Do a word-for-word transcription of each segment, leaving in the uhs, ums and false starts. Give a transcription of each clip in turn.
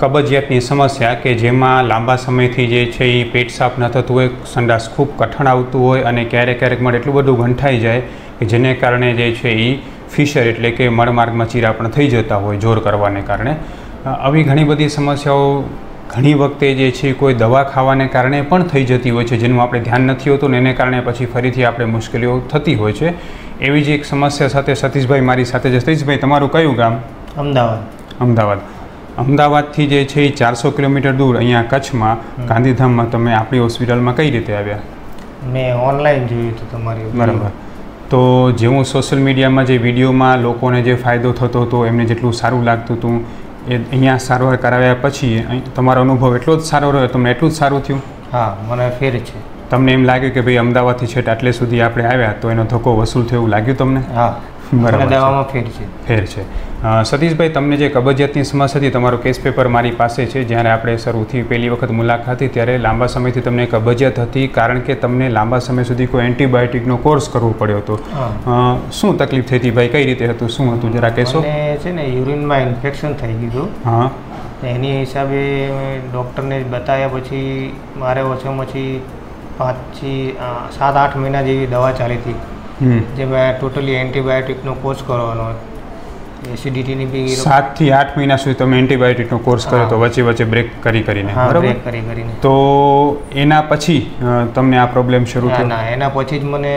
કબજિયાતની સમસ્યા કે જેમાં લાંબા સમયથી જે છે એ પેટ સાફ ન થતું હોય, સંડાસ ખૂબ કઠણ આવતું હોય અને ક્યારેક ક્યારેક મળ એટલું બધું ગંઠાઈ જાય કે જેને કારણે જે છે એ ફિશર એટલે કે મળમાર્ગમાં ચીરા પણ થઈ જતા હોય જોર કરવાને કારણે. આવી ઘણી બધી સમસ્યાઓ ઘણી વખતે જે છે કોઈ દવા ખાવાને કારણે પણ થઈ જતી હોય છે, જેનું આપણે ધ્યાન નથી હોતું ને એને કારણે પછી ફરીથી આપણે મુશ્કેલીઓ થતી હોય છે. એવી જ એક સમસ્યા સાથે સતીશભાઈ મારી સાથે છે. સતીશભાઈ, તમારું કયું ગામ? અમદાવાદ. અમદાવાદ. અમદાવાદથી જે છે એ ચારસો કિલોમીટર દૂર અહીંયા કચ્છમાં ગાંધીધામમાં તમે આપણી હોસ્પિટલમાં કઈ રીતે આવ્યા? મેં ઓનલાઈન જોયું હતું તમારી. બરાબર. તો જેવું સોશિયલ મીડિયામાં જે વિડીયોમાં લોકોને જે ફાયદો થતો હતો, એમને જેટલું સારું લાગતું હતું, એ અહીંયા સારવાર કરાવ્યા પછી તમારો અનુભવ એટલો જ સારો રહ્યો? તમને એટલું જ સારું થયું? હા, મને ફેર છે. તમને એમ લાગ્યું કે ભાઈ અમદાવાદથી છેટ આટલે સુધી આપણે આવ્યા તો એનો ધક્કો વસૂલ થયો એવું લાગ્યું તમને? હા, બરાબર. દવામાં ફેર છે. ફેર છે. સતીશભાઈ, તમને જે કબજિયાતની સમસ્યા હતી, તમારો કેસ પેપર મારી પાસે છે. જ્યારે આપણે શરૂથી પહેલી વખત મુલાકાત હતી ત્યારે લાંબા સમયથી તમને કબજિયાત હતી, કારણ કે તમને લાંબા સમય સુધી કોઈ એન્ટીબાયોટિકનો કોર્સ કરવો પડ્યો હતો. શું તકલીફ થઈ હતી ભાઈ? કઈ રીતે હતું? શું હતું જરા કહેશો? છે ને યુરિનમાં ઇન્ફેક્શન થઈ ગયું. હા. એની હિસાબે ડૉક્ટરને બતાવ્યા પછી મારે ઓછામાં ઓછી પાંચથી સાત આઠ મહિના જેવી દવા ચાલી હતી, જેમાં ટોટલી એન્ટીબાયોટિકનો કોર્સ કરવાનો. એસિડિટીની બી સાતથી આઠ મહિના સુધી તમે એન્ટીબાયોટિકનો કોર્સ કર્યો તો, વચ્ચે વચ્ચે બ્રેક કરી કરીને? બ્રેક કરી કરીને. તો એના પછી તમને આ પ્રોબ્લેમ શરૂ થયો? ના, એના પછી જ મને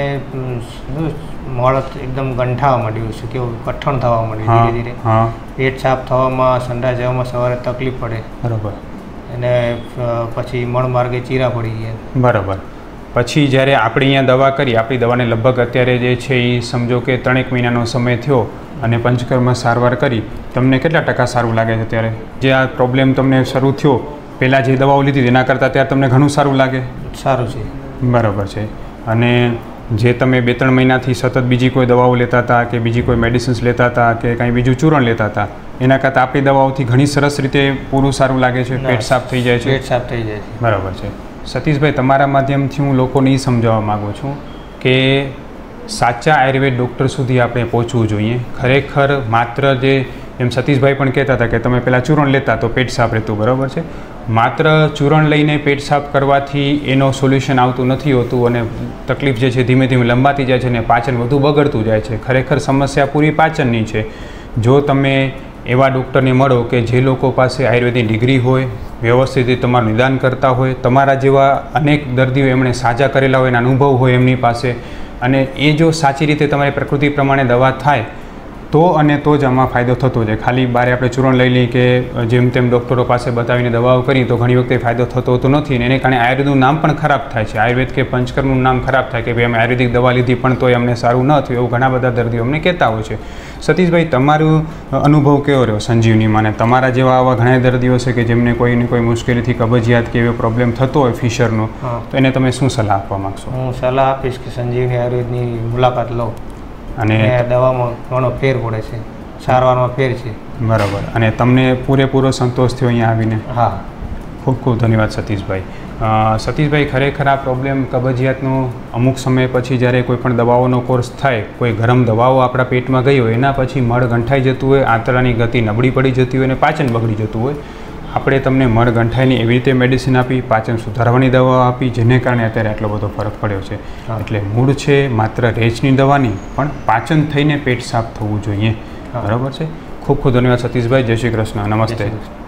મળ એકદમ ગંઠાવા માંડ્યું છે, કેવું કઠણ થવા માંડ્યું ધીરે ધીરે. હા. પેટ સાફ થવામાં, સંડાસ જવામાં સવારે તકલીફ પડે. બરાબર. અને પછી મળ માર્ગે ચીરા પડી ગયા. બરાબર. પછી જ્યારે આપણે અહીંયા દવા કરી, આપણી દવાને લગભગ અત્યારે જે છે એ સમજો કે ત્રણેક મહિનાનો સમય થયો અને પંચકર્મ સારવાર કરી, તમને કેટલા ટકા સારું લાગે છે ત્યારે? જે આ પ્રોબ્લેમ તમને શરૂ થયો પહેલાં જે દવાઓ લીધી એના કરતાં ત્યારે તમને ઘણું સારું લાગે? સારું છે. બરાબર છે. અને જે તમે બે ત્રણ મહિનાથી સતત બીજી કોઈ દવાઓ લેતા હતા કે બીજી કોઈ મેડિસિન્સ લેતા હતા કે કાંઈ બીજું ચૂરણ લેતા હતા, એના કરતાં આપણી દવાઓથી ઘણી સરસ રીતે પૂરું સારું લાગે છે? પેટ સાફ થઈ જાય છે? પેટ સાફ થઈ જાય છે. બરાબર છે. સતીશભાઈ, તમારા માધ્યમથી હું લોકોને એ સમજાવવા માગું છું કે સાચા આયુર્વેદ ડૉક્ટર સુધી આપણે પહોંચવું જોઈએ. ખરેખર માત્ર જે એમ સતીશભાઈ પણ કહેતા હતા કે તમે પહેલાં ચૂરણ લેતા તો પેટ સાફ રહેતું, બરાબર છે. માત્ર ચૂરણ લઈને પેટ સાફ કરવાથી એનો સોલ્યુશન આવતું નથી હોતું અને તકલીફ જે છે ધીમે ધીમે લંબાતી જાય છે અને પાચન વધુ બગડતું જાય છે. ખરેખર સમસ્યા પૂરી પાચનની છે. જો તમે એવા ડૉક્ટરને મળો કે જે લોકો પાસે આયુર્વેદની ડિગ્રી હોય, વ્યવસ્થિત રીતે તમારું નિદાન કરતા હોય, તમારા જેવા અનેક દર્દીઓ એમણે સાજા કરેલા હોય, એના અનુભવ હોય એમની પાસે, અને એ જો સાચી રીતે તમારી પ્રકૃતિ પ્રમાણે દવા થાય તો અને તો જ આમાં ફાયદો થતો છે. ખાલી બારે આપણે ચૂરણ લઈ લઈએ કે જેમ તેમ ડૉક્ટરો પાસે બતાવીને દવાઓ કરી તો ઘણી વખતે ફાયદો થતો હોતો નથી અને એને કારણે આયુર્વેદનું નામ પણ ખરાબ થાય છે. આયુર્વેદ કે પંચકર્મનું નામ ખરાબ થાય કે ભાઈ અમે આયુર્વેદિક દવા લીધી પણ તોય અમને સારું ન થયું, એવું ઘણા બધા દર્દીઓ અમને કહેતા હોય છે. સતીશભાઈ, તમારું અનુભવ કેવો રહ્યો સંજીવનીમાં? અને તમારા જેવા આવા ઘણા દર્દીઓ છે કે જેમને કોઈને કોઈ મુશ્કેલીથી કબજિયાત કે એવો પ્રોબ્લેમ થતો હોય ફિશરનો, તો એને તમે શું સલાહ આપવા માગશો? હું સલાહ આપીશ કે સંજીવની આયુર્વેદની મુલાકાત લો અને દવામાં ઘણો ફેર પડે છે, સારવારમાં ફેર છે. બરાબર. અને તમને પૂરેપૂરો સંતોષ થયો અહીંયા આવીને? હા. ખૂબ ખૂબ ધન્યવાદ સતીશભાઈ. સતીશભાઈ, ખરેખર આ પ્રોબ્લેમ કબજિયાતનો અમુક સમય પછી જ્યારે કોઈ પણ દવાઓનો કોર્સ થાય, કોઈ ગરમ દવાઓ આપણા પેટમાં ગઈ હોય, એના પછી મળ ગંઠાઈ જતું હોય, આંતરડાની ગતિ નબળી પડી જતી હોય અને પાચન બગડી જતું હોય. આપણે તમને મળ ગંઠાઈની એવી રીતે મેડિસિન આપી, પાચન સુધારવાની દવાઓ આપી, જેને કારણે અત્યારે આટલો બધો ફરક પડ્યો છે. એટલે મૂળ છે માત્ર રેચની દવાની, પણ પાચન થઈને પેટ સાફ થવું જોઈએ. બરાબર છે. ખૂબ ખૂબ ધન્યવાદ સતીશભાઈ. જય શ્રી કૃષ્ણ. નમસ્તે.